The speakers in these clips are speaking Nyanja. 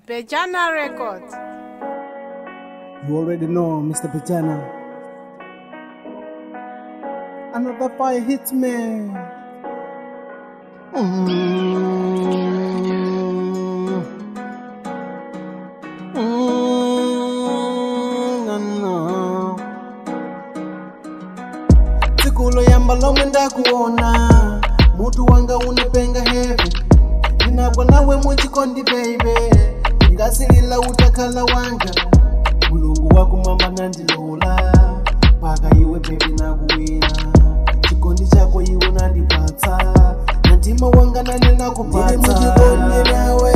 Bejana Records. You already know, Mr. Bejana. Another fire hits me. Sikulo yambalo mwenda kuona mutu wanga unepenga heavy. Ninabwa nawe mujikondi baby, ngasilila utakala wanga. Mulungu wako mwamba nandilola, paka iwe baby nakuwina. Chikondi chako iwe nandipatsa, nantima wanga nane nakupatsa. Ndili mujikondi nawe,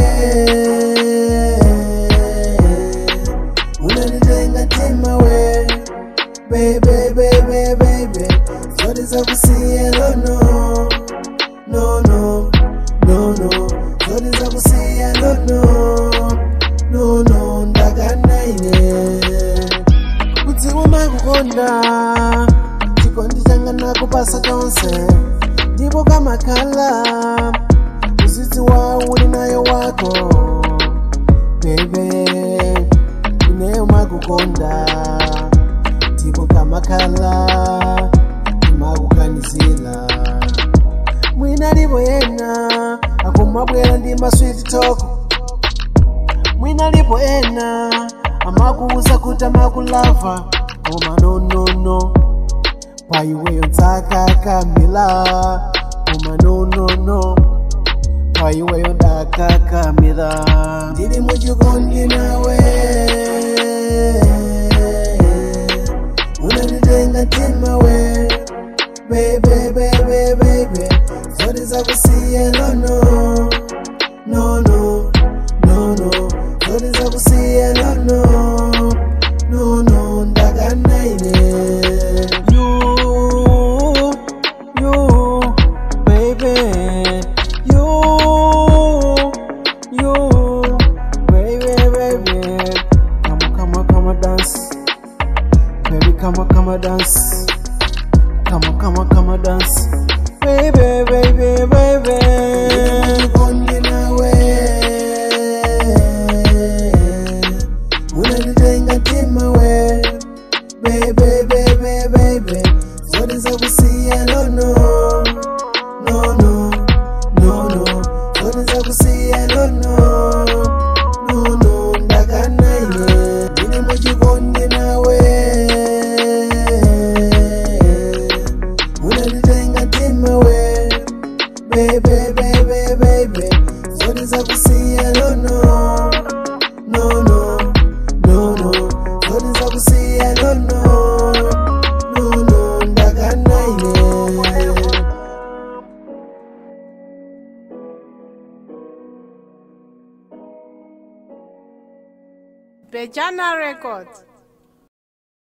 unanitenga tima we. Baby, baby, baby, zote za kusiya no, no, no, no, no. Zote za kusiya no, ndagana ine. Kuti umakukonda, chikondi changa nakupasa konse. Ndipo kama kala, uziti wa uli nayo wako. Baby, ineyo makukonda. Tipo kama kala, imakukanizila. Mwina libo yena, akumabwela ndi masweet talk. Mwina libo yena, amakuuza kuti amakulava. Koma no no no, pa iweyo ndzakakamila. Koma no no no, pa iweyo ndakakamila. Ndili mujikondi nawe, unanitenga tima we. Baby, baby, baby, zote za kusiya no, no, no, no, no. Zote za kusiya no, no, no, ndagana ine. You, baby, you, baby, baby. Come on, dance. Baby, come on, dance. Come on, dance. Baby, baby, baby. Unanikondi nawe, unanitenga tima we. Baby, baby, baby, zote za kusiya no, no, no, no, no. Zote za kusiya no, no, no, ndagana ine. Ndili mujikondi nawe, unanitenga tima we. Baby, baby, baby, zote za kusiya no, no, no, no, no. Zote za kusiya no, no, ndagana ine. Bejana Records.